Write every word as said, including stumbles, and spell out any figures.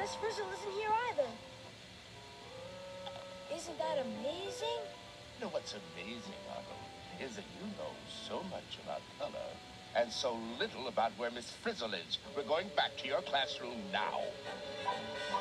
Miss Frizzle isn't here either. Isn't that amazing? You know what's amazing, Arnold, is that you know so much about color and so little about where Miss Frizzle is. We're going back to your classroom now.